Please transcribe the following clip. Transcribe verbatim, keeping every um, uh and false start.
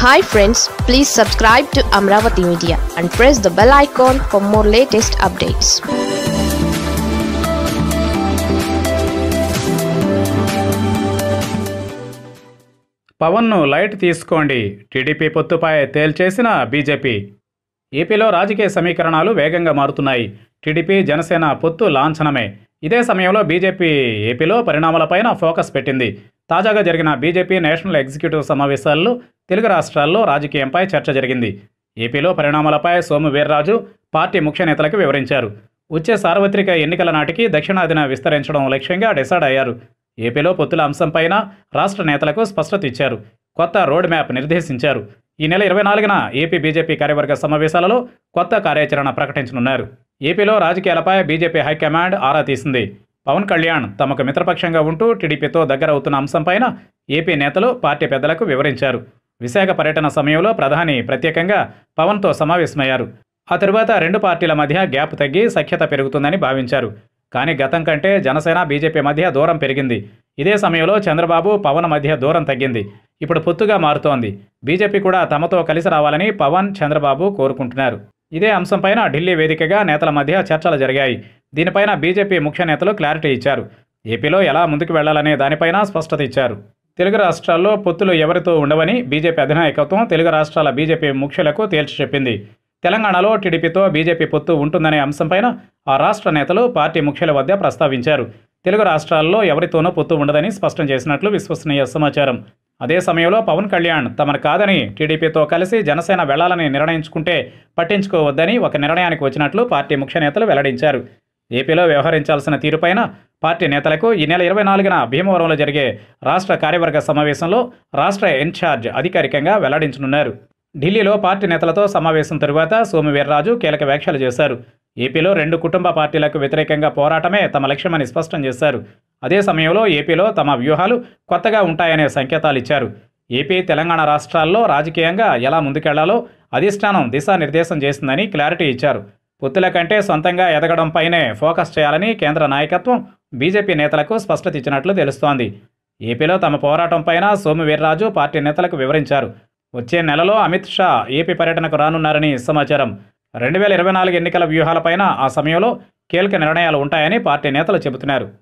Hi friends, please subscribe to Amaravathi Media and press the bell icon for more latest updates. పవన్ను light తీసుకోండి, TDP పొత్తుపై తేల్చేసిన BJP. ఏపీలో రాజకీయ సమీకరణాలు వేగంగా మారుతున్నాయి. టీడీపీ జనసేన పొత్తు లాంఛనమే. ఇదే సమయంలో బీజేపీ ఏపీలో పరిణామాలపైన ఫోకస్ పెట్టింది. తాజాగా జరిగిన బీజేపీ నేషనల్ ఎగ్జిక్యూటివ్ సమావేశాల్లో తెలుగు రాష్ట్రాల్లో రాజకీయంపై చర్చ జరిగింది. ఏపీలో పరిణామాలపై సోము వీర్రాజు పార్టీ ముఖ్య నేతలకు వివరించారు. వచ్చే సార్వత్రిక ఎన్నికల నాటికి దక్షిణాదిన విస్తరించడం లక్ష్యంగా డిసైడ్ అయ్యారు. ఏపీలో పొత్తుల అంశంపైన రాష్ట్ర నేతలకు స్పష్టత ఇచ్చారు. కొత్త రోడ్ మ్యాప్ నిర్దేశించారు. ఈ నెల ఇరవై నాలుగున ఏపీ బీజేపీ కార్యవర్గ సమావేశాలలో కొత్త కార్యాచరణ ప్రకటించనున్నారు. ఏపీలో రాజకీయాలపై బీజేపీ హైకమాండ్ ఆరా తీసింది. పవన్ కళ్యాణ్ తమకు మిత్రపక్షంగా ఉంటూ టీడీపీతో దగ్గరవుతున్న అంశంపైన ఏపీ నేతలు పార్టీ పెద్దలకు వివరించారు. విశాఖ పర్యటన సమయంలో ప్రధాని ప్రత్యేకంగా పవన్తో సమావేశమయ్యారు. ఆ తరువాత రెండు పార్టీల మధ్య గ్యాప్ తగ్గి సఖ్యత పెరుగుతుందని భావించారు. కానీ గతం కంటే జనసేన బీజేపీ మధ్య దూరం పెరిగింది. ఇదే సమయంలో చంద్రబాబు పవన్ మధ్య దూరం తగ్గింది. ఇప్పుడు పొత్తుగా మారుతోంది. బీజేపీ కూడా తమతో కలిసి రావాలని పవన్ చంద్రబాబు కోరుకుంటున్నారు. ఇదే అంశంపైన ఢిల్లీ వేదికగా నేతల మధ్య చర్చలు జరిగాయి. దీనిపైన బీజేపీ ముఖ్య నేతలు క్లారిటీ ఇచ్చారు. ఏపీలో ఎలా ముందుకు వెళ్లాలనే దానిపైన స్పష్టత ఇచ్చారు. తెలుగు రాష్ట్రాల్లో పొత్తులు ఎవరితో ఉండవని బీజేపీ అధినాయకత్వం తెలుగు రాష్ట్రాల బీజేపీ ముఖ్యులకు తేల్చి చెప్పింది. తెలంగాణలో టీడీపీతో బీజేపీ పొత్తు ఉంటుందనే అంశంపైన ఆ రాష్ట్ర నేతలు పార్టీ ముఖ్యుల వద్ద ప్రస్తావించారు. తెలుగు రాష్ట్రాల్లో ఎవరితోనూ పొత్తు ఉండదని స్పష్టం చేసినట్లు విశ్వసనీయ సమాచారం. అదే సమయంలో పవన్ కళ్యాణ్ తమను కాదని టీడీపీతో కలిసి జనసేన వెళ్లాలని నిర్ణయించుకుంటే పట్టించుకోవద్దని ఒక నిర్ణయానికి వచ్చినట్లు పార్టీ ముఖ్య నేతలు వెల్లడించారు. ఏపీలో వ్యవహరించాల్సిన తీరుపైన పార్టీ నేతలకు ఈ నెల ఇరవై నాలుగున భీమవరంలో జరిగే రాష్ట్ర కార్యవర్గ సమావేశంలో రాష్ట్ర ఇన్ఛార్జ్ అధికారికంగా వెల్లడించనున్నారు. ఢిల్లీలో పార్టీ నేతలతో సమావేశం తరువాత సోము వీర్రాజు కీలక వ్యాఖ్యలు చేశారు. ఏపీలో రెండు కుటుంబ పార్టీలకు వ్యతిరేకంగా పోరాటమే తమ లక్ష్యమని స్పష్టం చేశారు. అదే సమయంలో ఏపీలో తమ వ్యూహాలు కొత్తగా ఉంటాయనే సంకేతాలు ఇచ్చారు. ఏపీ తెలంగాణ రాష్ట్రాల్లో రాజకీయంగా ఎలా ముందుకెళ్లాలో అధిష్టానం దిశానిర్దేశం చేసిందని క్లారిటీ ఇచ్చారు. పొత్తుల కంటే సొంతంగా ఎదగడంపైనే ఫోకస్ చేయాలని కేంద్ర నాయకత్వం బీజేపీ నేతలకు స్పష్టత ఇచ్చినట్లు తెలుస్తోంది. ఏపీలో తమ పోరాటంపైన సోము వీర్రాజు పార్టీ నేతలకు వివరించారు. వచ్చే నెలలో అమిత్ షా ఏపీ పర్యటనకు రానున్నారని సమాచారం. రెండు వేల ఇరవై నాలుగు ఎన్నికల వ్యూహాలపైన ఆ సమయంలో కీలక నిర్ణయాలు ఉంటాయని పార్టీ నేతలు చెబుతున్నారు.